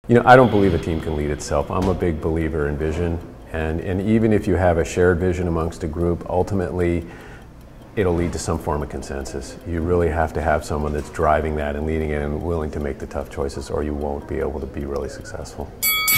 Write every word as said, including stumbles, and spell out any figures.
You know, I don't believe a team can lead itself. I'm a big believer in vision, and, and even if you have a shared vision amongst a group, ultimately it'll lead to some form of consensus. You really have to have someone that's driving that and leading it and willing to make the tough choices, or you won't be able to be really successful.